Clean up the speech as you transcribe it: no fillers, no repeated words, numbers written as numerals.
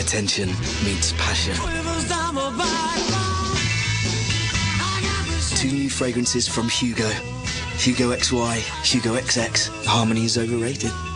Attention meets passion. 2 new fragrances from Hugo. Hugo XY, Hugo XX. Harmony is overrated.